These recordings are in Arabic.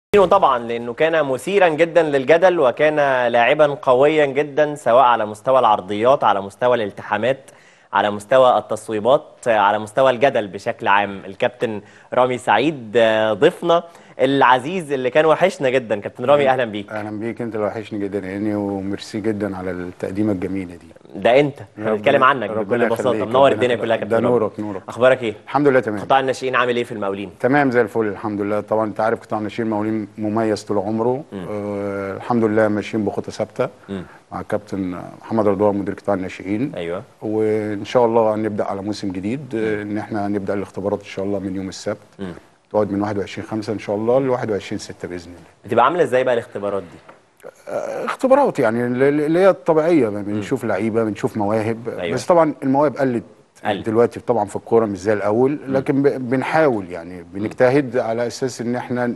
طبعا لأنه كان مثيرا جدا للجدل وكان لاعبا قويا جدا سواء على مستوى العرضيات، على مستوى الالتحامات، على مستوى التصويبات، على مستوى الجدل بشكل عام. الكابتن رامي سعيد ضيفنا العزيز اللي كان وحشنا جدا. كابتن رامي أهلا بيك. اهلا بيك، انت اللي وحشني جدا يعني، وميرسي جدا على التقديمه الجميله دي. ده انت احنا بنتكلم عنك بكل بساطه، منور الدنيا كلها يا ده كابتن رامي. نورك. اخبارك ايه؟ الحمد لله تمام. قطاع الناشئين عامل ايه في المقاولين؟ تمام زي الفل الحمد لله. طبعا انت عارف قطاع الناشئين المقاولين مميز طول عمره. الحمد لله ماشيين بخطى ثابته مع الكابتن محمد رضوان مدير قطاع الناشئين. ايوه، وان شاء الله هنبدا على موسم جديد. ان احنا هنبدا الاختبارات ان شاء الله من يوم السبت. تقعد من 21/5 ان شاء الله ل 21/6 باذن الله. بتبقى عامله ازاي بقى الاختبارات دي؟ اختبارات يعني اللي هي الطبيعيه، بنشوف لعيبه، بنشوف مواهب. أيوة. بس طبعا المواهب قلت دلوقتي طبعا في الكوره مش زي الاول، لكن بنحاول يعني بنجتهد على اساس ان احنا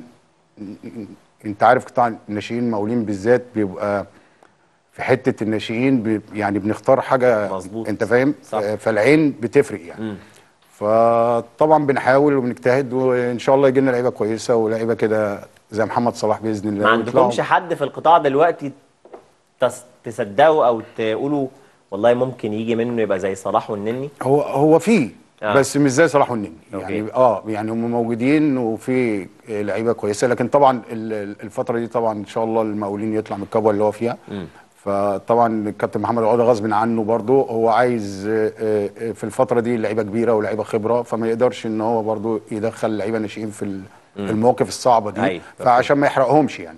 انت عارف قطاع الناشئين المقاولين بالذات بيبقى في حته الناشئين يعني بنختار حاجه مظبوط. انت فاهم. صح. فالعين بتفرق يعني. فطبعا بنحاول وبنجتهد وان شاء الله يجي لنا لعيبه كويسه ولاعيبه كده زي محمد صلاح باذن الله. ما عندكمش حد في القطاع دلوقتي تصدقوا او تقولوا والله ممكن يجي منه يبقى زي صلاح والنني؟ هو فيه بس مش زي صلاح والنني يعني. يعني هم موجودين وفي لعيبه كويسه، لكن طبعا الفتره دي طبعا ان شاء الله المقاولين يطلع من الكبوه اللي هو فيها. فطبعا الكابتن محمد عوده غصب عنه برضه هو عايز في الفتره دي لعيبه كبيره ولاعيبه خبره، فما يقدرش ان هو برضه يدخل لعيبه ناشئين في المواقف الصعبه دي. أيوة. فعشان ما يحرقهمش يعني.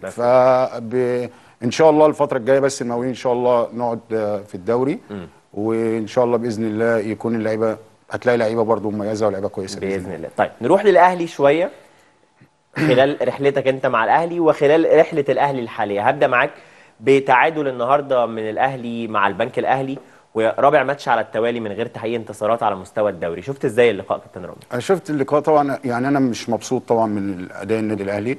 ان شاء الله الفتره الجايه بس المقاولين ان شاء الله نقعد في الدوري. وان شاء الله باذن الله يكون اللعيبه، هتلاقي لعيبه برضه مميزه ولاعيبه كويسه باذن الله. طيب نروح للاهلي شويه. خلال رحلتك انت مع الاهلي وخلال رحله الاهلي الحاليه، هبدا معاك بتعادل النهارده من الاهلي مع البنك الاهلي، ورابع ماتش على التوالي من غير تحقيق انتصارات على مستوى الدوري. شفت ازاي اللقاء كابتن رامي؟ انا شفت اللقاء طبعا، يعني انا مش مبسوط طبعا من اداء النادي الاهلي.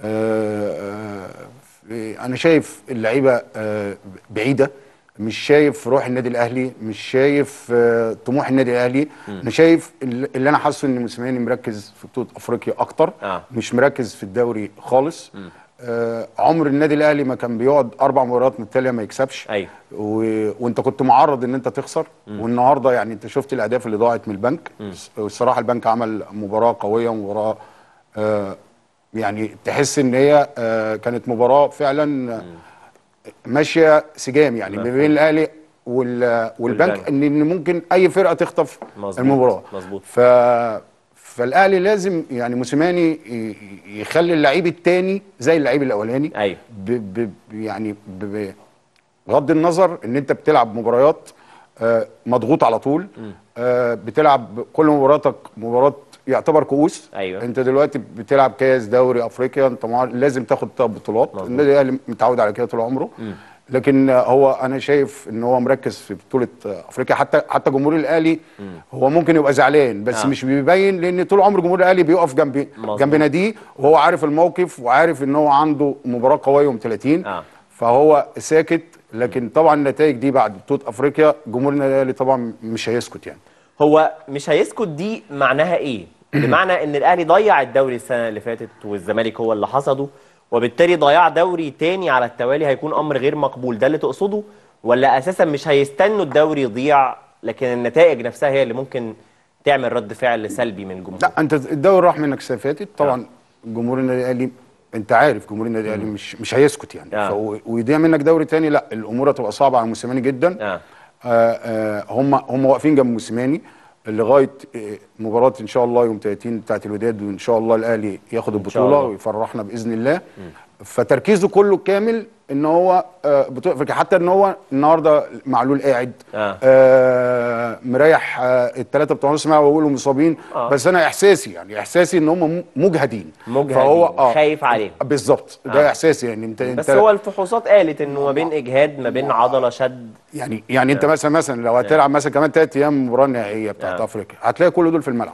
انا شايف اللعيبه بعيده، مش شايف روح النادي الاهلي، مش شايف طموح النادي الاهلي. انا شايف اللي انا حاسه ان موسيماني مركز في بطوله افريقيا اكتر. مش مركز في الدوري خالص. عمر النادي الاهلي ما كان بيقعد 4 مباريات متتاليه ما يكسبش. ايوه. وانت كنت معرض ان انت تخسر. والنهارده يعني انت شفت الاهداف اللي ضاعت من البنك. والصراحه البنك عمل مباراه قويه، مباراه يعني تحس ان هي كانت مباراه فعلا ماشيه سجام يعني ما بين الاهلي والبنك، ان ممكن اي فرقه تخطف المباراه. مظبوط. فالاهلي لازم يعني موسيماني يخلي اللعيب الثاني زي اللعيب الاولاني. ايوه. يعني بغض النظر ان انت بتلعب مباريات مضغوط على طول. بتلعب كل مباراتك مباراه يعتبر كؤوس. أيوة. انت دلوقتي بتلعب كاس دوري افريقيا، انت لازم تاخد 3 بطولات. النادي الاهلي متعود على كده طول عمره. لكن هو انا شايف ان هو مركز في بطوله افريقيا. حتى جمهور الاهلي هو ممكن يبقى زعلان بس مش بيبين، لان طول عمر جمهور الاهلي بيقف جنب ناديه، وهو عارف الموقف وعارف ان هو عنده مباراه قويه يوم 30. فهو ساكت. لكن طبعا النتائج دي بعد بطوله افريقيا جمهور النادي الاهلي طبعا مش هيسكت يعني. هو مش هيسكت دي معناها ايه؟ بمعنى ان الاهلي ضيع الدوري السنه اللي فاتت والزمالك هو اللي حصده، وبالتالي ضياع دوري تاني على التوالي هيكون امر غير مقبول، ده اللي تقصده؟ ولا اساسا مش هيستنوا الدوري يضيع لكن النتائج نفسها هي اللي ممكن تعمل رد فعل سلبي من الجمهور؟ لا، انت الدوري راح منك السنه اللي فاتت طبعا. جمهور النادي الاهلي انت عارف جمهور النادي الاهلي مش هيسكت يعني. ويضيع منك دوري تاني، لا الامور هتبقى صعبه على موسيماني جدا. هم واقفين جنب موسيماني لغايه مباراه ان شاء الله يوم 30 بتاعت الوداد، وان شاء الله الاهلي ياخد البطوله ويفرحنا باذن الله. فتركيزه كله كامل ان هو بطوله افريقيا. حتى ان هو النهارده معلول قاعد مريح الثلاثه بتوع نص الملعب ويقولوا مصابين. بس انا احساسي ان هم مجهدين. فهو خايف عليهم بالظبط. ده احساسي يعني. بس هو الفحوصات قالت انه ما بين اجهاد ما بين عضله شد يعني انت مثلا لو هتلعب مثلا كمان 3 ايام المباراه النهائيه بتاعت افريقيا هتلاقي كل دول في الملعب.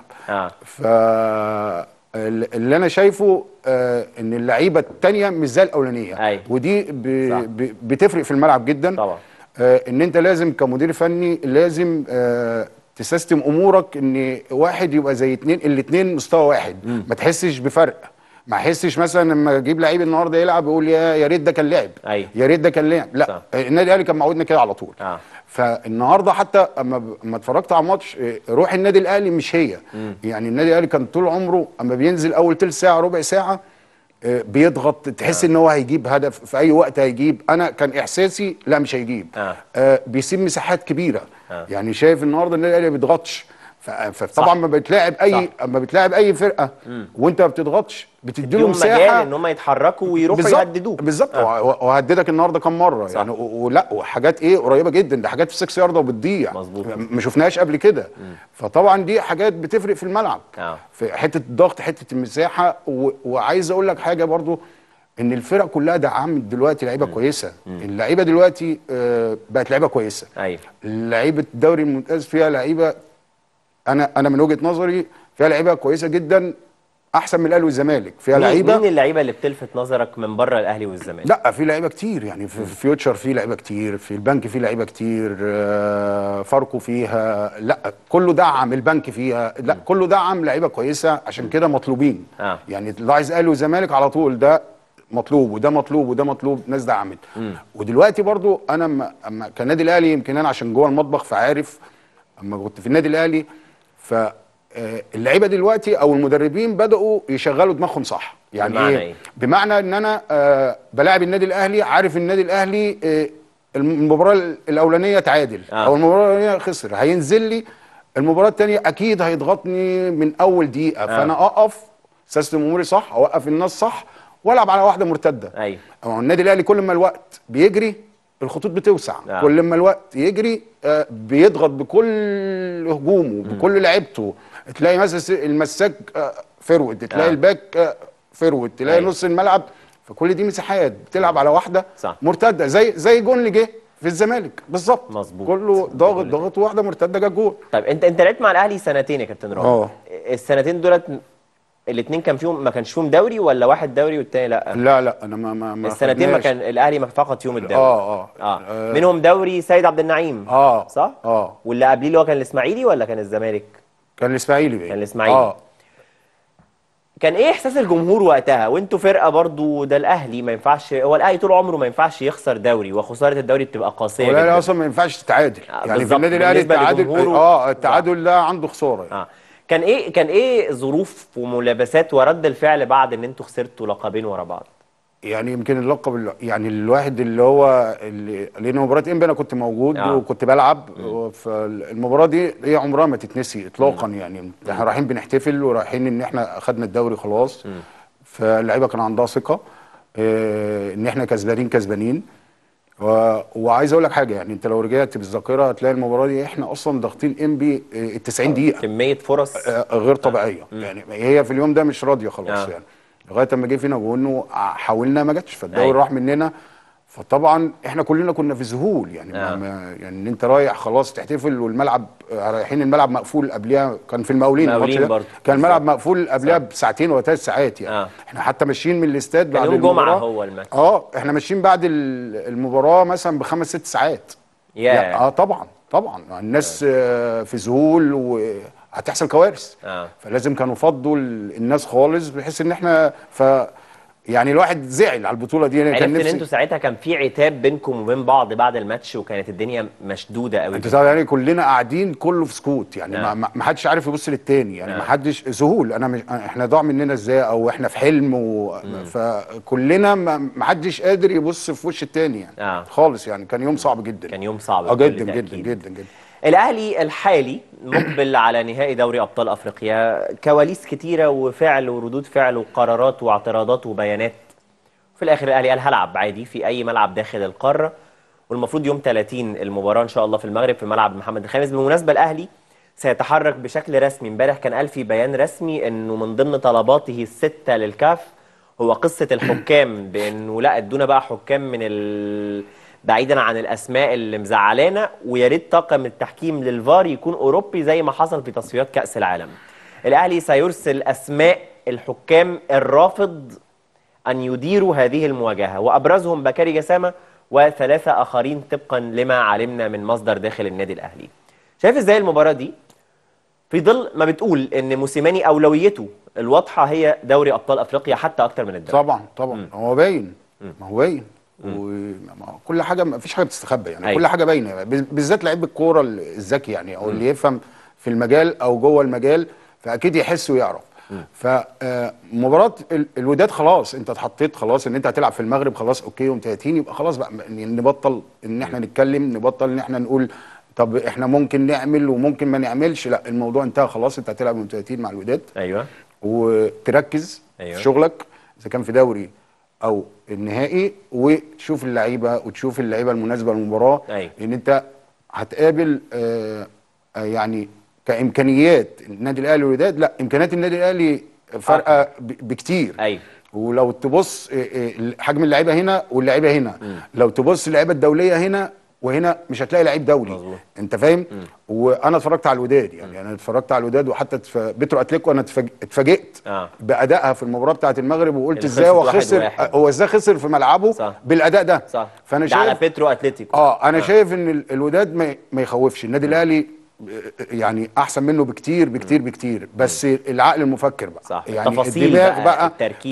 اللي انا شايفه ان اللعيبه الثانيه مش زي الاولانيه. ودي بتفرق في الملعب جدا طبعا. ان انت لازم كمدير فني لازم تسيستم امورك ان واحد يبقى زي اتنين، الاتنين مستوى واحد. ما تحسش بفرق، ما احسش مثلا لما اجيب لعيب النهارده يلعب يقول يا ريت ده كان لعب، ايوه يا ريت ده كان لعب. لا صح. النادي الاهلي كان معودنا كده على طول. فالنهارده حتى اما اتفرجت على الماتش، روح النادي الاهلي مش هي. يعني النادي الاهلي كان طول عمره اما بينزل اول تلت ساعه ربع ساعه بيضغط، تحس ان هو هيجيب هدف في اي وقت هيجيب. انا كان احساسي لا مش هيجيب. بيسيب مساحات كبيره. يعني شايف النهارده النادي الاهلي ما بيضغطش. فطبعا ما بتلاعب اي فرقه وانت ما بتضغطش بتدي له مساحه مجال ان هم يتحركوا ويروحوا يهددوك. بالظبط. وهددك النهارده كم مره صح. يعني، ولا وحاجات ايه قريبه جدا، ده حاجات في 6 يارده وبتضيع. مظبوط. ما شفناهاش قبل كده. فطبعا دي حاجات بتفرق في الملعب. في حته الضغط، حته المساحه. وعايز اقول لك حاجه برضو، ان الفرق كلها دعمت دلوقتي لعيبه كويسه. اللعيبه دلوقتي بقت لعيبه كويسه. ايوه لعيبه الدوري الممتاز فيها لعيبه، انا من وجهه نظري فيها لعيبه كويسه جدا، احسن من الاهلي والزمالك. فيها لعيبه. مين اللعيبه اللي بتلفت نظرك من بره الاهلي والزمالك؟ لا في لعيبه كتير يعني، في فيوتشر في لعيبه كتير، في البنك في لعيبه كتير، فاركو فيها، لا كله دعم، البنك فيها، لا كله دعم لعيبه كويسه، عشان كده مطلوبين. يعني اللي عايز اهلي والزمالك على طول ده مطلوب، وده مطلوب، وده مطلوب، ناس دعمت. ودلوقتي برضو انا اما كان النادي الاهلي، يمكن انا عشان جوه المطبخ فعارف، اما كنت في النادي الاهلي اللعيبه دلوقتي او المدربين بداوا يشغلوا دماغهم صح. يعني بمعنى ايه؟ بمعنى ان انا بلاعب النادي الاهلي، عارف النادي الاهلي المباراه الاولانيه تعادل او المباراه الاولانيه خسر، هينزل لي المباراه الثانيه اكيد هيضغطني من اول دقيقه. فانا اقف سيستم اموري صح، اوقف الناس صح، والعب على واحده مرتده. ايوه النادي الاهلي كل ما الوقت بيجري الخطوط بتوسع. كل ما الوقت يجري بيضغط بكل هجومه بكل لعيبته. تلاقي مثلا المساك فرود، تلاقي الباك فرود، تلاقي نص الملعب. فكل دي مساحات بتلعب على واحده صح. مرتده، زي جون اللي جه في الزمالك بالظبط. مظبوط. كله ضاغط واحده مرتده جت جول. طيب انت لعبت مع الاهلي سنتين يا كابتن رامي. السنتين دولت الاثنين كان فيهم ما كانش فيهم دوري، ولا واحد دوري والتاني لا؟ لا انا ما السنتين ما كان الاهلي ما فقط فيهم الدوري. منهم دوري سيد عبد النعيم. صح؟ واللي قبليه اللي هو كان الاسماعيلي ولا كان الزمالك؟ كان الاسماعيلي. كان الاسماعيلي. كان ايه احساس الجمهور وقتها وانتوا فرقه برضو؟ ده الاهلي ما ينفعش، هو الاهلي طول عمره ما ينفعش يخسر دوري، وخساره الدوري بتبقى قاسيه جدا. الاهلي اصلا ما ينفعش تتعادل. يعني في النادي الاهلي التعادل ده عنده خساره يعني. كان ايه ظروف وملابسات ورد الفعل بعد ان انتوا خسرتوا لقبين ورا بعض؟ يعني يمكن اللقب يعني الواحد اللي هو لان مباراه انبي انا كنت موجود وكنت بلعب. فالمباراه دي هي عمرها ما تتنسي اطلاقا. يعني احنا رايحين بنحتفل ورايحين ان احنا اخدنا الدوري خلاص. فاللعيبه كان عندها ثقه ان احنا كسبانين. وعايز اقول لك حاجه، يعني انت لو رجعت بالذاكره هتلاقي المباراه دي احنا اصلا ضاغطين انبي ال 90 دقيقه، كميه فرص غير طبيعيه. يعني هي في اليوم ده مش راضيه خلاص. يعني لغايه اما جه فينا جون حاولنا ما جاتش، فالدوري راح مننا. فطبعا احنا كلنا كنا في ذهول. يعني يعني ان انت رايح خلاص تحتفل والملعب رايحين الملعب مقفول قبلها. كان في المقاولين كان الملعب مقفول قبلها بساعتين ولا 3 ساعات. يعني احنا حتى ماشيين من الاستاد بعد يوم جمعه هو الماتش. احنا ماشيين بعد المباراه مثلا ب5 6 ساعات. يعني طبعا الناس في ذهول وهتحصل كوارث. فلازم كانوا فضوا الناس خالص بحيث ان احنا يعني الواحد زعل على البطوله دي. عرفت ان انتوا ساعتها كان في عتاب بينكم وبين بعض بعد الماتش وكانت الدنيا مشدوده قوي. انت يعني كلنا قاعدين كله في سكوت. يعني ما حدش عارف يبص للتاني. يعني ما حدش ذهول. احنا ضاع مننا ازاي او احنا في حلم فكلنا ما حدش قادر يبص في وش التاني يعني خالص. يعني كان يوم صعب جدا. كان يوم صعب جدا. الاهلي الحالي مقبل على نهائي دوري ابطال افريقيا، كواليس كتيره وفعل وردود فعل وقرارات واعتراضات وبيانات. في الاخر الاهلي قال هلعب عادي في اي ملعب داخل القاره، والمفروض يوم 30 المباراه ان شاء الله في المغرب في ملعب محمد الخامس. بالمناسبه الاهلي سيتحرك بشكل رسمي. امبارح كان قال في بيان رسمي انه من ضمن طلباته السته للكاف هو قصه الحكام، بانه لا ادونا بقى حكام من بعيدا عن الاسماء اللي مزعلانا، ويا ريت طاقم التحكيم للفار يكون اوروبي زي ما حصل في تصفيات كاس العالم. الاهلي سيرسل اسماء الحكام الرافض ان يديروا هذه المواجهه، وابرزهم بكاري جسامه وثلاثه اخرين طبقا لما علمنا من مصدر داخل النادي الاهلي. شايف ازاي المباراه دي؟ في ظل ما بتقول ان موسيماني اولويته الواضحه هي دوري ابطال افريقيا حتى اكتر من الدوري. طبعا هو باين. ما هو باين. وكل حاجه، ما فيش حاجه بتستخبى يعني. كل حاجه باينه، بالذات لعيب الكوره الذكي يعني، او اللي يفهم في المجال او جوه المجال، فاكيد يحس ويعرف. فمباراه الوداد خلاص انت اتحطيت، خلاص ان انت هتلعب في المغرب، خلاص اوكي يوم 30، يبقى خلاص بقى نبطل ان احنا نتكلم، نبطل ان احنا نقول طب احنا ممكن نعمل وممكن ما نعملش. لا، الموضوع انتهى خلاص. انت هتلعب يوم 30 مع الوداد. ايوه. وتركز في شغلك اذا كان في دوري او النهائي، وتشوف اللعيبه المناسبه للمباراه. لان انت هتقابل يعني كامكانيات النادي الاهلي والوداد، لا، امكانيات النادي الاهلي فارقه بكتير. ولو تبص حجم اللعيبه هنا واللعيبه هنا، لو تبص اللعيبه الدوليه هنا وهنا، مش هتلاقي لعيب دولي. مظبوط. انت فاهم. وانا اتفرجت على الوداد يعني، انا اتفرجت على الوداد، وحتى بيترو اتليكو انا اتفاجئت بادائها في المباراه بتاعه المغرب، وقلت ازاي هو خسر، هو ازاي خسر في ملعبه. صح. بالاداء ده. صح. فانا شايف على بيترو اتليتيكو. انا شايف ان الوداد ما يخوفش النادي الاهلي، يعني احسن منه بكتير بكتير بكتير. بس العقل المفكر بقى. صح. يعني التفاصيل بقى التركيز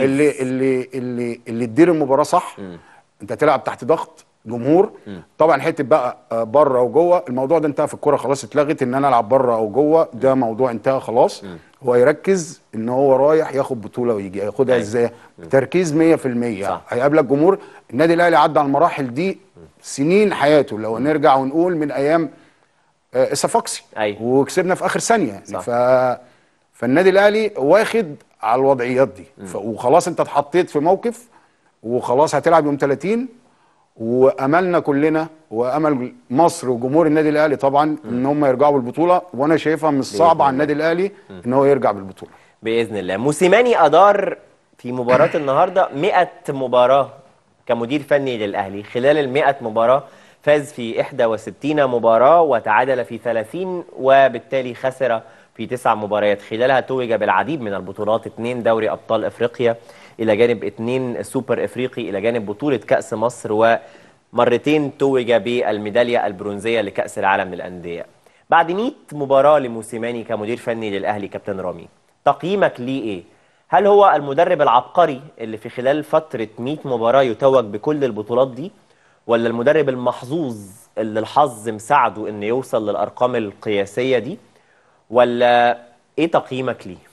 اللي تدير المباراه صح. انت تلعب تحت ضغط جمهور. طبعا حته بقى بره وجوه، الموضوع ده انتهى في الكوره خلاص، اتلغت ان انا العب بره او جوه، ده موضوع انتهى خلاص. هو يركز ان هو رايح ياخد بطوله ويجي ياخدها ازاي، بتركيز 100%. هيقابلك جمهور. النادي الاهلي عدى على المراحل دي سنين حياته، لو نرجع ونقول من ايام الصفاقسي. وكسبنا في اخر ثانيه يعني. فالنادي الاهلي واخد على الوضعيات دي. وخلاص انت اتحطيت في موقف، وخلاص هتلعب يوم 30. واملنا كلنا وامل مصر وجمهور النادي الاهلي طبعا ان هم يرجعوا بالبطوله، وانا شايفها مش صعبه على النادي الاهلي ان هو يرجع بالبطوله باذن الله. موسيماني ادار في مباراه النهارده 100 مباراه كمدير فني للاهلي. خلال ال 100 مباراه فاز في 61 مباراه وتعادل في 30، وبالتالي خسر في 9 مباريات. خلالها توج بالعديد من البطولات: 2 دوري ابطال افريقيا الى جانب 2 سوبر افريقي الى جانب بطوله كاس مصر، ومرتين توج بالميداليه البرونزيه لكاس العالم للانديه. بعد 100 مباراه لموسيماني كمدير فني للاهلي، كابتن رامي، تقييمك ليه ايه؟ هل هو المدرب العبقري اللي في خلال فتره 100 مباراه يتوج بكل البطولات دي، ولا المدرب المحظوظ اللي الحظ مساعده انه يوصل للارقام القياسيه دي، ولا ايه تقييمك ليه؟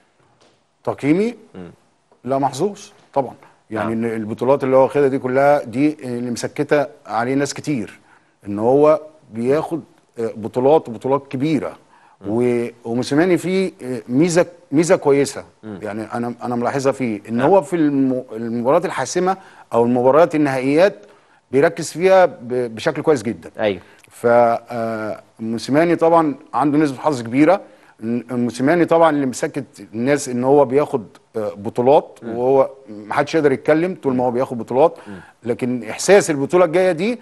تقييمي لا، محظوظ طبعا. يعني ان البطولات اللي هو واخدها دي كلها، دي اللي مسكته عليه ناس كتير، ان هو بياخد بطولات كبيره. وموسيماني فيه ميزه كويسه. يعني انا ملاحظها فيه ان هو في المباريات الحاسمه او المباريات النهائيات بيركز فيها بشكل كويس جدا. ايوه. فموسيماني طبعا عنده نسبه حظ كبيره. موسيماني طبعا اللي مسكت الناس ان هو بياخد بطولات، وهو ما حدش يقدر يتكلم طول ما هو بياخد بطولات. لكن احساس البطوله الجايه دي،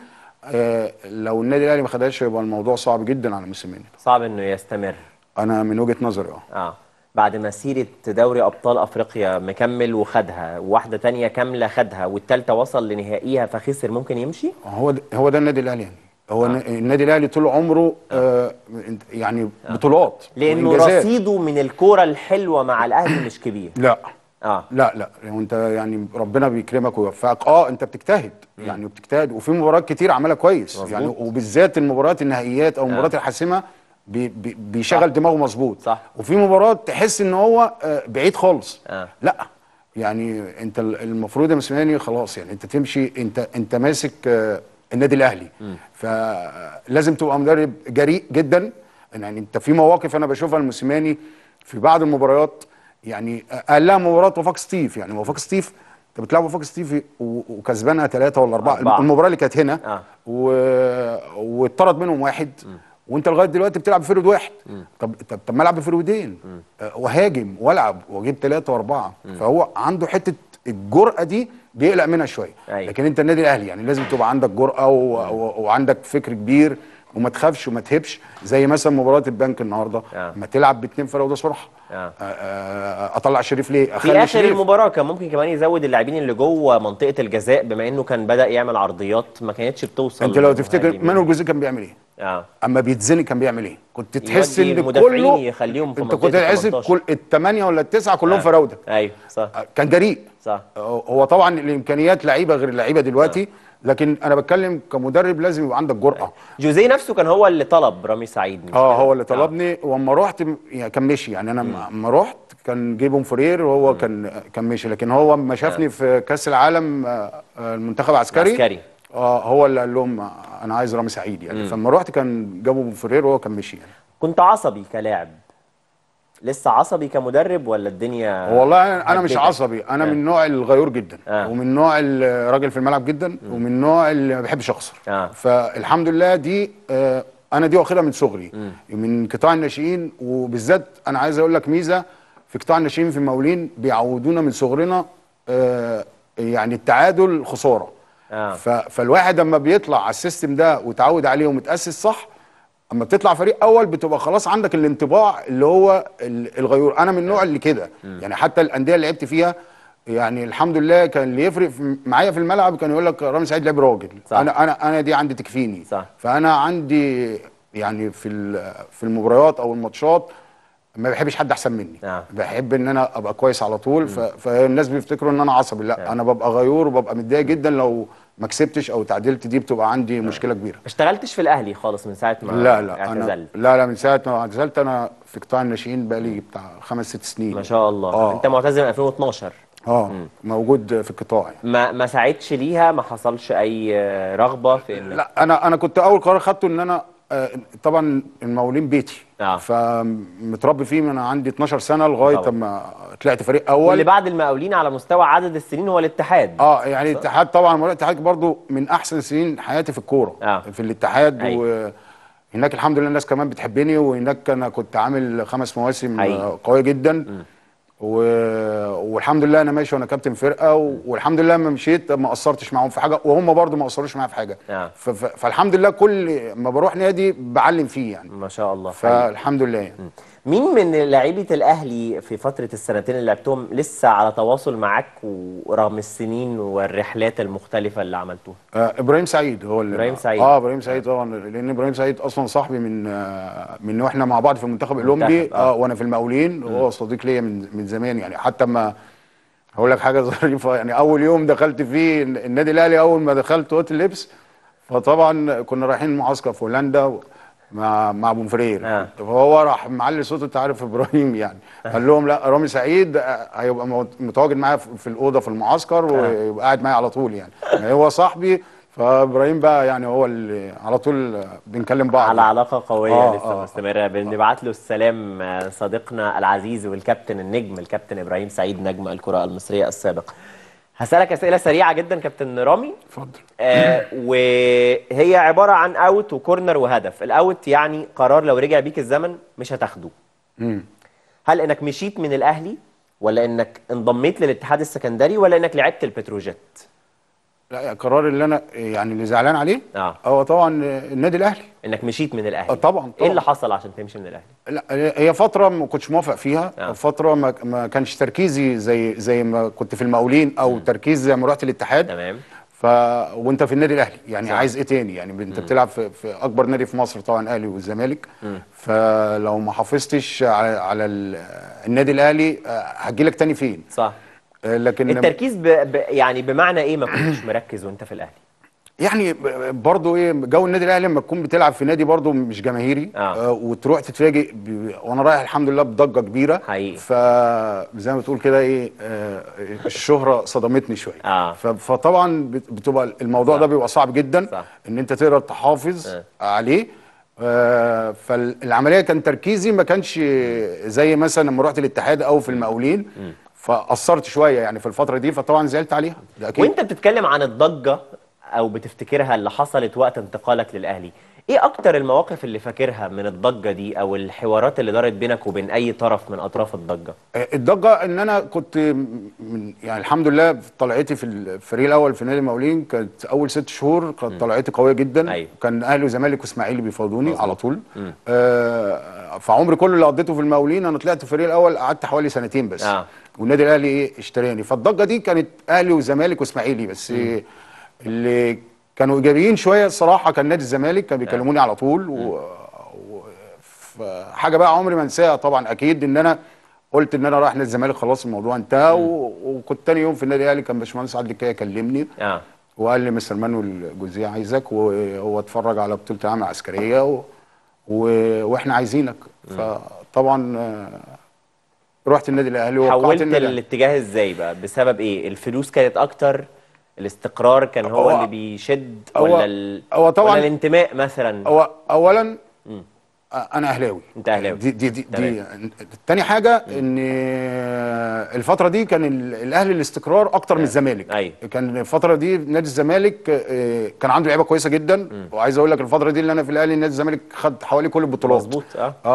لو النادي الاهلي ما خدهاش يبقى الموضوع صعب جدا على موسيماني. صعب انه يستمر. انا من وجهه نظري بعد مسيره دوري ابطال افريقيا مكمل وخدها، وواحده تانية كامله خدها، والثالثه وصل لنهائيها فخسر، ممكن يمشي؟ هو ده النادي الاهلي يعني. هو النادي الاهلي طول عمره يعني بطولات، لانه رصيده من الكوره الحلوه مع الاهلي مش كبير. لا لا، وانت يعني ربنا بيكرمك ويوفقك. انت بتجتهد يعني، وبتجتهد، وفي مباريات كتير عملها كويس. مظبوط. يعني وبالذات المباريات النهائيات او المباريات الحاسمه بيشغل دماغه مظبوط. صح. وفي مباريات تحس ان هو بعيد خالص. لا يعني انت المفروض يا موسيماني خلاص يعني انت تمشي، انت ماسك النادي الاهلي. فلازم تبقى مدرب جريء جدا. يعني انت في مواقف انا بشوفها الموسيماني في بعض المباريات، يعني قال لها مباراه وفاق سطيف. يعني وفاق سطيف انت بتلعب وفاق سطيف وكسبانها 3 ولا 4. المباراه اللي كانت هنا واتطرد منهم واحد. وانت لغايه دلوقتي بتلعب بفرود واحد. طب ما العب بفرودين وهاجم والعب واجيب 3 و4. فهو عنده حته الجرأه دي بيقلق منها شويه. لكن انت النادي الاهلي يعني لازم تبقى عندك جرأه وعندك فكر كبير وما تخافش وما تهبش، زي مثلا مباراه البنك النهارده ما تلعب باتنين فرق وده صراحه. اطلع شريف ليه؟ في اخر شريف. المباراه كان ممكن كمان يزود اللاعبين اللي جوه منطقه الجزاء، بما انه كان بدا يعمل عرضيات ما كانتش بتوصل. انت لو تفتكر مانويل جوزيه كان بيعمل ايه؟ اما بيتزنق كان بيعمل ايه؟ كنت تحس ان كله يخليهم في انت كنت تحس كل الثمانيه ولا التسعه كلهم فراوده. ايوه صح، كان جريء. صح. هو طبعا الامكانيات لعيبه غير اللعيبه دلوقتي، لكن انا بتكلم كمدرب لازم يبقى عندك جرأه. جوزيه نفسه كان هو اللي طلب رامي سعيد، مش هو اللي طلبني. واما رحت يعني كان مشي، يعني انا اما رحت كان جيبهم فرير وهو كان مشي، لكن هو اما شافني في كاس العالم المنتخب العسكري هو اللي قال لهم انا عايز رامي سعيد يعني. فلما رحت كان جابوا فرير وهو كان مشي يعني. كنت عصبي كلاعب، لسه عصبي كمدرب ولا الدنيا؟ والله انا مش عصبي، انا من النوع الغيور جدا، ومن نوع الراجل في الملعب جدا، ومن النوع اللي ما بيحبش اخسر. فالحمد لله دي انا دي واخدها من صغري، من قطاع الناشئين. وبالذات انا عايز اقول لك ميزه في قطاع الناشئين في المقاولين، بيعودونا من صغرنا يعني التعادل خساره. فالواحد اما بيطلع على السيستم ده وتعود عليه ومتاسس صح، اما بتطلع فريق اول بتبقى خلاص عندك الانطباع اللي هو الغيور. انا من النوع اللي كده يعني، حتى الانديه اللي لعبت فيها يعني الحمد لله كان اللي يفرق معايا في الملعب كان يقول لك رامي سعيد لعب راجل. صح. انا دي عندي تكفيني. صح. فانا عندي يعني في المباريات او الماتشات ما بحبش حد احسن مني. بحب ان انا ابقى كويس على طول. فالناس بيفتكروا ان انا عصبي، لا انا ببقى غيور وببقى متضايق جدا لو ما كسبتش او تعادلت، دي بتبقى عندي مشكله كبيره. ما اشتغلتش في الاهلي خالص من ساعه ما اعتزلت؟ لا من ساعه ما اعتزلت انا في قطاع الناشئين بقالي بتاع 5 6 سنين. ما شاء الله. انت معتزل من 2012؟ موجود في القطاع يعني. ما ساعدش ليها؟ ما حصلش اي رغبه في ان لا انا كنت اول قرار خدته ان انا طبعا المقاولين بيتي. فمتربي فيه من عندي 12 سنه لغايه اما طلعت فريق اول. واللي بعد المقاولين على مستوى عدد السنين هو الاتحاد. يعني الاتحاد طبعا، الاتحاد برضو من احسن سنين حياتي في الكوره. في الاتحاد. وهناك الحمد لله الناس كمان بتحبني، وهناك انا كنت عامل 5 مواسم قويه جدا. والحمد لله انا ماشي وانا كابتن فرقه، والحمد لله لما مشيت ما قصرتش معاهم في حاجه، وهم برضو ما قصروش معايا في حاجه. فالحمد لله كل ما بروح نادي بعلم فيه يعني. ما شاء الله. فالحمد لله يعني. مين من لاعيبه الاهلي في فتره السنتين اللي لعبتهم لسه على تواصل معاك ورغم السنين والرحلات المختلفه اللي عملتوها؟ ابراهيم سعيد هو اللي ابراهيم سعيد. ابراهيم سعيد طبعا، لان ابراهيم سعيد اصلا صاحبي من واحنا مع بعض في المنتخب الاولمبي. وانا في المقاولين، وهو صديق ليا من زمان يعني. حتى ما هقول لك حاجه ظريفه يعني، اول يوم دخلت فيه النادي الاهلي، اول ما دخلت اوضه اللبس، فطبعا كنا رايحين معسكر في هولندا مع ابو فرير. فهو راح معلي صوته، انت عارف ابراهيم يعني، قال لهم لا رامي سعيد هيبقى متواجد معايا في الاوضه في المعسكر، ويبقى قاعد معايا على طول يعني هو صاحبي. فابراهيم بقى يعني هو اللي على طول بنكلم بعض على علاقه قويه لسه مستمره. بنبعت له السلام صديقنا العزيز والكابتن النجم الكابتن ابراهيم سعيد نجم الكره المصريه السابق. هسألك أسئلة سريعة جدا كابتن رامي. اتفضل. وهي عبارة عن اوت وكورنر وهدف. الاوت يعني قرار لو رجع بيك الزمن مش هتاخده. هل انك مشيت من الاهلي، ولا انك انضميت للاتحاد السكندري، ولا انك لعبت البتروجيت؟ لا القرار اللي انا يعني اللي زعلان عليه هو طبعا النادي الاهلي. انك مشيت من الاهلي. طبعا. ايه اللي حصل عشان تمشي من الاهلي؟ لا هي فتره ما كنتش موافق فيها. فتره ما كانش تركيزي زي ما كنت في المقاولين، او تركيز زي ما رحت الاتحاد. تمام. وانت في النادي الاهلي يعني عايز ايه تاني يعني؟ انت بتلعب في اكبر نادي في مصر طبعا، الاهلي والزمالك. فلو ما حافظتش على النادي الاهلي هتجيلك تاني فين؟ صح. لكن التركيز يعني بمعنى ايه ما كنتش مركز وانت في الاهلي؟ يعني برضو ايه جو النادي الاهلي لما تكون بتلعب في نادي برضو مش جماهيري. وتروح تتفاجئ وانا رايح الحمد لله بضجه كبيره حقيقي. فزي ما بتقول كده ايه الشهره صدمتني شويه. فطبعا بتبقى الموضوع ده بيبقى صعب جدا. صح. ان انت تقدر تحافظ عليه. فالعمليه كان تركيزي ما كانش زي مثلا لما رحت الاتحاد او في المقاولين. فقصرت شويه يعني في الفتره دي، فطبعا زعلت عليها. ده اكيد. وانت بتتكلم عن الضجه او بتفتكرها اللي حصلت وقت انتقالك للاهلي، ايه اكتر المواقف اللي فاكرها من الضجه دي او الحوارات اللي دارت بينك وبين اي طرف من اطراف الضجه؟ الضجه ان انا كنت يعني الحمد لله في طلعتي في الفريق الاول في نادي المقاولين، كانت اول 6 شهور كانت طلعتي قويه جدا. أيوة. كان اهلي وزمالك واسماعيلي بيفاوضوني مظبوط. على طول. فعمري كله اللي قضيته في المقاولين انا طلعت الفريق الاول، قعدت حوالي سنتين بس. والنادي الاهلي اشتراني. فالضجه دي كانت اهلي وزمالك واسماعيلي بس. اللي كانوا ايجابيين شويه الصراحه كان نادي الزمالك، كانوا بيكلموني على طول. حاجه بقى عمري ما انساها طبعا اكيد، ان انا قلت ان انا رايح نادي الزمالك خلاص الموضوع انتهى. وكنت تاني يوم في النادي الاهلي كان باشمهندس عادل كده كلمني وقال لي مستر مانويل جوزيه عايزك، وهو اتفرج على بطوله العالم العسكريه واحنا عايزينك. فطبعا رحت النادي الاهلي ووقعت حولت النادي. الاتجاه ازاي بقى؟ بسبب ايه؟ الفلوس كانت اكتر؟ الاستقرار كان هو اللي بيشد؟ ولا طبعا ولا الانتماء مثلا؟ اولا انا اهلاوي. انت اهلاوي. دي تاني حاجه ان الفتره دي كان الاهلي الاستقرار اكتر من الزمالك. أيوة. كان الفتره دي نادي الزمالك كان عنده لعيبه كويسه جدا. وعايز اقول لك الفتره دي اللي انا في الاهلي نادي الزمالك خد حوالي كل البطولات. مظبوط.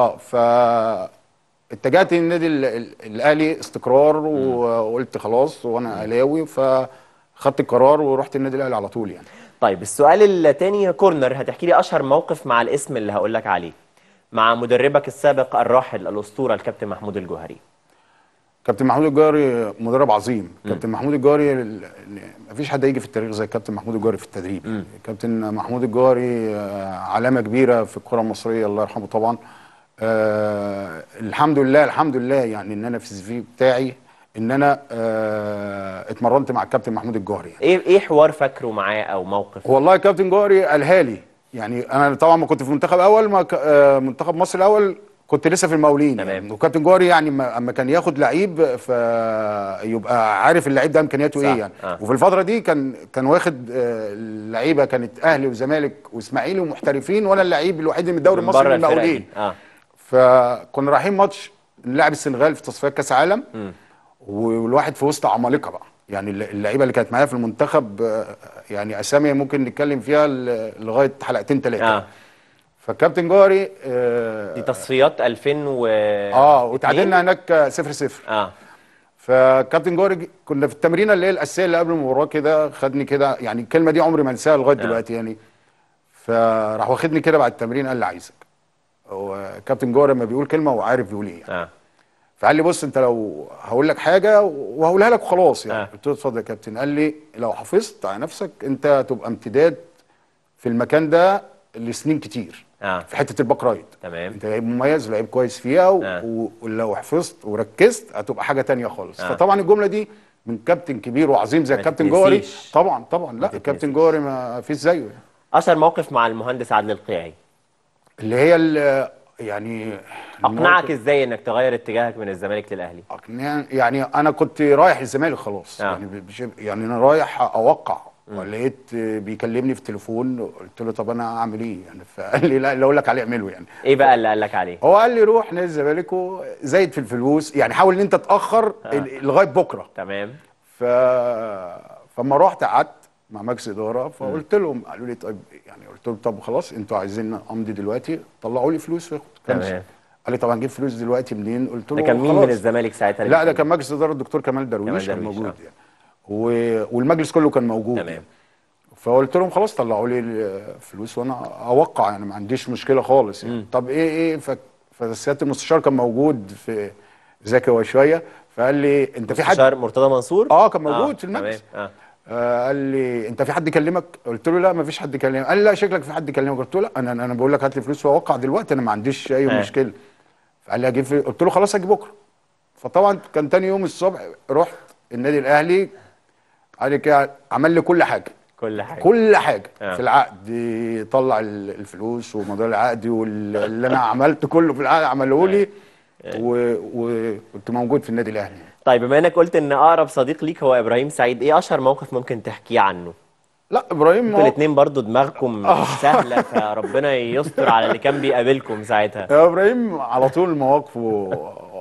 اتجهت للنادي الاهلي استقرار. وقلت خلاص وانا اهلاوي، فخدت القرار ورحت النادي الاهلي على طول يعني. طيب السؤال الثاني كورنر، هتحكي لي اشهر موقف مع الاسم اللي هقول لك عليه مع مدربك السابق الراحل الاسطوره الكابتن محمود الجوهري. كابتن محمود الجوهري مدرب عظيم. كابتن محمود الجوهري مفيش حد هيجي في التاريخ زي كابتن محمود الجوهري في التدريب. كابتن محمود الجوهري علامه كبيره في الكره المصريه، الله يرحمه طبعا. الحمد لله الحمد لله يعني ان انا في السي في بتاعي ان انا اتمرنت مع الكابتن محمود الجوهري. ايه حوار فاكره معاه او موقف؟ والله الكابتن جوهري قالها لي. يعني انا طبعا ما كنت في المنتخب اول، ما منتخب مصر الاول كنت لسه في المقاولين. تمام. وكابتن جوهري يعني اما كان ياخد لعيب فيبقى عارف اللعيب ده امكانياته ايه يعني. وفي الفتره دي كان واخد لعيبه كانت اهلي وزمالك واسماعيلي ومحترفين، وانا اللعيب الوحيد من الدوري المصري من المقاولين. فكنا رايحين ماتش نلعب السنغال في تصفيات كاس عالم. والواحد في وسط عمالقه بقى، يعني اللعيبه اللي كانت معايا في المنتخب يعني اسامي ممكن نتكلم فيها لغايه حلقتين 3. فالكابتن جوهري دي تصفيات 2000 وتعادلنا هناك 0-0. فكابتن جوهري كنا في التمرينه اللي هي الاساسيه اللي قبل المباراه كده، خدني كده، يعني الكلمه دي عمري ما انساها لغايه دلوقتي يعني. فراح واخدني كده بعد التمرين قال لي عايزك. هو كابتن جوهري لما بيقول كلمه وعارف بيقول ايه يعني. فقال لي بص انت لو هقول لك حاجه وهقولها لك وخلاص يعني. قلت له اتفضل يا كابتن. قال لي لو حافظت على نفسك انت تبقى امتداد في المكان ده لسنين كتير. في حته الباك رايت. تمام. انت لعيب مميز ولعيب كويس فيها ولو حفظت وركزت هتبقى حاجه تانية خالص. فطبعا الجمله دي من كابتن كبير وعظيم زي الكابتن جوهري. طبعا لا الكابتن جوهري ما فيش زيه يعني. اشهر موقف مع المهندس عادل القيعي اللي هي يعني اقنعك ازاي انك تغير اتجاهك من الزمالك للاهلي؟ يعني انا كنت رايح الزمالك خلاص. يعني انا رايح اوقع ولقيت بيكلمني في التليفون. قلت له طب انا اعمل ايه يعني؟ فقال لي لا اللي اقول لك عليه اعمله يعني. ايه بقى اللي قال لك عليه؟ هو قال لي روح نادي الزمالك وزايد في الفلوس، يعني حاول ان انت تاخر لغايه بكره. تمام. فما رحت قعدت مع مجلس اداره فقلت لهم، قالوا لي طيب يعني. قلت لهم طب خلاص انتوا عايزين امضي دلوقتي طلعوا لي فلوس. تمام. قال لي طب هنجيب فلوس دلوقتي منين؟ قلت له ده كان مين من الزمالك ساعتها؟ لا ده كان مجلس اداره الدكتور كمال درويش كان موجود يعني. والمجلس كله كان موجود. تمام. يعني. فقلت لهم خلاص طلعوا لي الفلوس وانا اوقع يعني ما عنديش مشكله خالص يعني. طب ايه فسياده المستشار كان موجود في ذكي وشويه فقال لي انت في حد؟ مستشار مرتضى منصور كان موجود في المجلس. تمام. قال لي انت في حد كلمك؟ قلت له لا ما فيش حد كلمك. قال لي لا شكلك في حد كلمك. قلت له لا انا بقول لك هات لي فلوس واوقع دلوقتي انا ما عنديش اي مشكله. فقال لي هجيب قلت له خلاص هاجي بكره. فطبعا كان تاني يوم الصبح رحت النادي الاهلي. قال لي كده عمل لي كل حاجه في العقد. طلع الفلوس وموضوع العقد واللي انا عملت كله في العقد عمله لي. وكنت موجود في النادي الاهلي. طيب بما انك قلت ان اقرب صديق ليك هو ابراهيم سعيد، ايه اشهر موقف ممكن تحكيه عنه؟ لا ابراهيم انتوا الاثنين برضو دماغكم سهله فربنا يستر على اللي كان بيقابلكم ساعتها. يا ابراهيم على طول مواقفه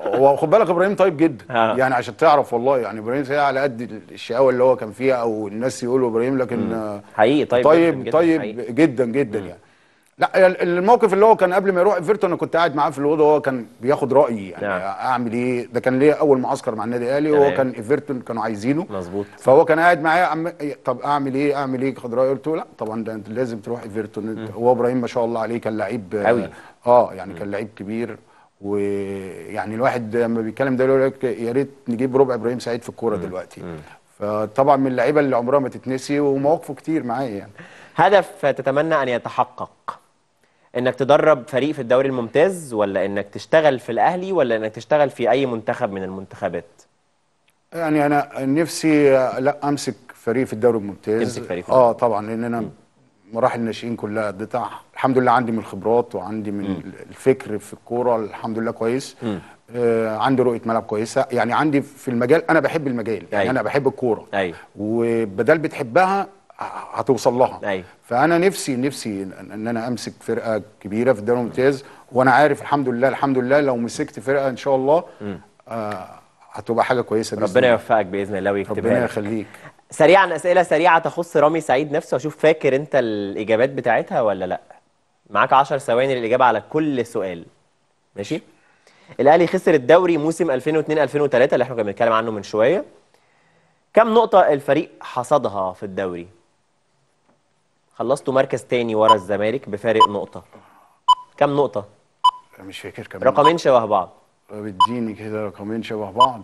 هو خد بالك ابراهيم طيب جدا آه. يعني عشان تعرف والله، يعني ابراهيم سيء على قد الشقاوه اللي هو كان فيها او الناس يقولوا ابراهيم، لكن حقيقي طيب طيب جدا طيب حقيقي. جدا جدا يعني. لا الموقف اللي هو كان قبل ما يروح ايفرتون انا كنت قاعد معاه في الاوضه وهو كان بياخد رايي يعني نعم. اعمل ايه. ده كان ليا اول معسكر مع النادي الاهلي وهو تمام. كان ايفرتون كانوا عايزينه. مظبوط. فهو كان قاعد معايا طب اعمل ايه اعمل ايه، خد رايي. قلت له لا طبعا ده انت لازم تروح ايفرتون. هو ابراهيم ما شاء الله عليه كان لعيب قوي. يعني كان لعيب كبير. ويعني الواحد لما بيتكلم ده يقول لك يا ريت نجيب ربع ابراهيم سعيد في الكوره دلوقتي. فطبعا من اللعيبه اللي عمرها ما تتنسي ومواقفه كتير معايا يعني. هدف تتمنى ان يتحقق، انك تدرب فريق في الدوري الممتاز، ولا انك تشتغل في الاهلي، ولا انك تشتغل في اي منتخب من المنتخبات؟ يعني انا نفسي لا امسك فريق في الدوري الممتاز. تمسك فريق في الدوري. طبعا لان انا مراحل الناشئين كلها قضيتها الحمد لله، عندي من الخبرات وعندي من الفكر في الكوره الحمد لله كويس. عندي رؤيه ملعب كويسه، يعني عندي في المجال، انا بحب المجال يعني. أيوة. انا بحب الكوره. ايوه. وبدل بتحبها هتوصل لها. ايوه. فانا نفسي ان انا امسك فرقه كبيره في الدوري الممتاز، وانا عارف الحمد لله الحمد لله لو مسكت فرقه ان شاء الله هتبقى حاجه كويسه باذن ربنا الله. يوفقك باذن الله ويكتبها ربنا لك. يخليك. سريعا، اسئله سريعه تخص رامي سعيد نفسه، اشوف فاكر انت الاجابات بتاعتها ولا لا. معاك 10 ثواني للاجابه على كل سؤال. ماشي. الاهلي خسر الدوري موسم 2002 2003 اللي احنا كنا بنتكلم عنه من شويه. كم نقطه الفريق حصدها في الدوري؟ خلصتوا مركز تاني ورا الزمالك بفارق نقطه. كم نقطه؟ مش فاكر كمان. رقمين شبه بعض. بتديني كده رقمين شبه بعض.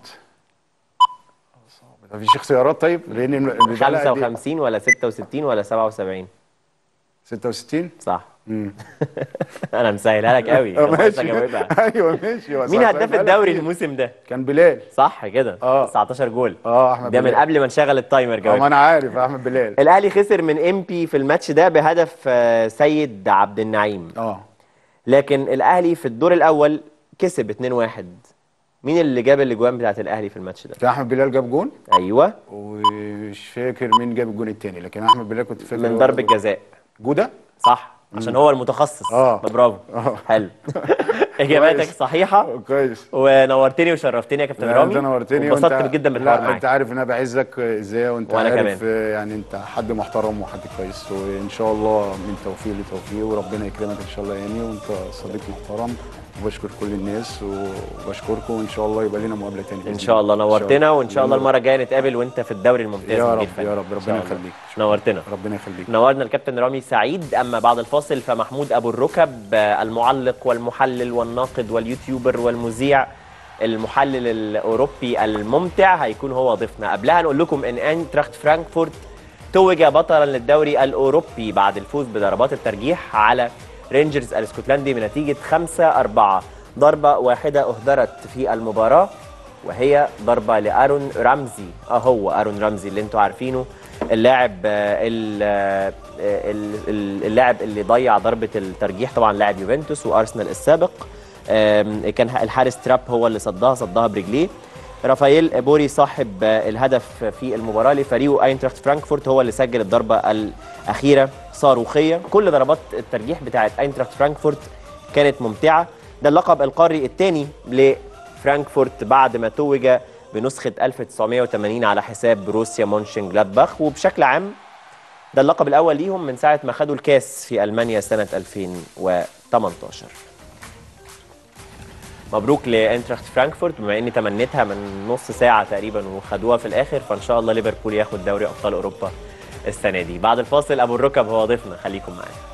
صعب. مفيش اختيارات طيب؟ لان 55 ولا 66 ولا 77؟ 66. صح. انا مسهلها لك قوي. ماشي. ايوه ماشي. مين هداف الدوري الموسم ده؟ كان بلال. صح كده. 19 جول. احمد ده بلال. من قبل ما نشغل التايمر جواد. ما انا عارف احمد بلال. الاهلي خسر من امبي في الماتش ده بهدف سيد عبد النعيم. لكن الاهلي في الدور الاول كسب 2-1. مين اللي جاب الاجوان بتاعت الاهلي في الماتش ده؟ احمد بلال جاب جون. ايوه. ومش فاكر مين جاب الجون الثاني، لكن احمد بلال كنت فاكر من ضربة جزاء. جوده. صح. عشان هو المتخصص. برافو. حلو. اجاباتك صحيحه. كويس. ونورتني وشرفتني يا كابتن رامي. انت نورتني. وانبسطت جدا بالحوار معاك. انت عارف ان انا بعزك ازاي، وانت وأنا عارف كمان. يعني انت حد محترم وحد كويس، وان شاء الله من توفيق لتوفيق وربنا يكرمك ان شاء الله يعني. وانت صديق محترم، وبشكر كل الناس وبشكركم، وان شاء الله يبقى لنا مقابله ثانيه ان شاء الله. نورتنا، وان شاء الله المره الجايه نتقابل وانت في الدوري الممتاز. يا رب يا رب. ربنا يخليك. نورتنا. ربنا يخليك. نورنا الكابتن رامي سعيد. اما بعد الفاصل فمحمود ابو الركب، المعلق والمحلل والناقد واليوتيوبر والمذيع المحلل الاوروبي الممتع، هيكون هو ضيفنا. قبلها نقول لكم ان اينتراخت فرانكفورت توج بطلا للدوري الاوروبي بعد الفوز بضربات الترجيح على رينجرز الاسكتلندي بنتيجه 5-4. ضربه واحده اهدرت في المباراه، وهي ضربه لارون رمزي. هو ارون رمزي اللي انتوا عارفينه، اللاعب اللي ضيع ضربه الترجيح، طبعا لاعب يوفنتوس وارسنال السابق. كان الحارس تراب هو اللي صدها برجليه. رافائيل بوري صاحب الهدف في المباراه لفريقه اينتراخت فرانكفورت هو اللي سجل الضربه الاخيره صاروخيه. كل ضربات الترجيح بتاعه اينتراخت فرانكفورت كانت ممتعه. ده اللقب القاري الثاني لفرانكفورت بعد ما توج بنسخه 1980 على حساب بروسيا مونشنجلادباخ. وبشكل عام ده اللقب الاول ليهم من ساعه ما خدوا الكاس في المانيا سنه 2018. مبروك لانتراخت فرانكفورت، بما اني تمنيتها من نص ساعه تقريبا وخدوها في الاخر، فان شاء الله ليفربول ياخد دوري ابطال اوروبا السنه دي. بعد الفاصل ابو الركب هو ضيفنا، خليكم معانا.